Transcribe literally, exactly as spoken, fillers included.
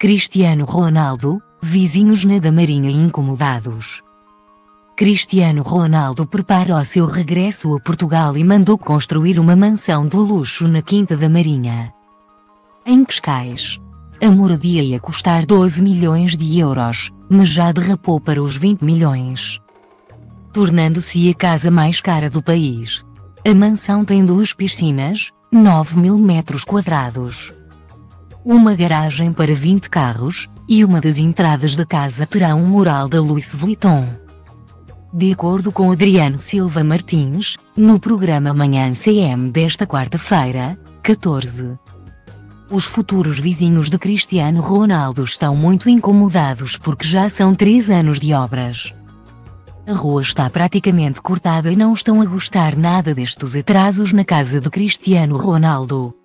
Cristiano Ronaldo, vizinhos na da Marinha incomodados. Cristiano Ronaldo prepara o seu regresso a Portugal e mandou construir uma mansão de luxo na Quinta da Marinha, em Cascais. A moradia ia custar doze milhões de euros, mas já derrapou para os vinte milhões, tornando-se a casa mais cara do país. A mansão tem duas piscinas, nove mil metros quadrados, uma garagem para vinte carros, e uma das entradas da casa terá um mural da Louis Vuitton. De acordo com Adriano Silva Martins, no programa Manhã C M desta quarta-feira, catorze, os futuros vizinhos de Cristiano Ronaldo estão muito incomodados porque já são três anos de obras. A rua está praticamente cortada e não estão a gostar nada destes atrasos na casa de Cristiano Ronaldo.